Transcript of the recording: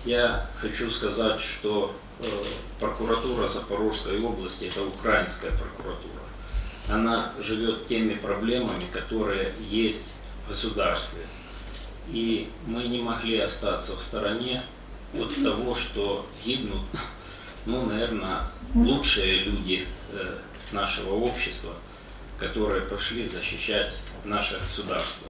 Я хочу сказать, что прокуратура Запорожской области – это украинская прокуратура. Она живет теми проблемами, которые есть в государстве. И мы не могли остаться в стороне от того, что гибнут, наверное, лучшие люди нашего общества, которые пошли защищать наше государство.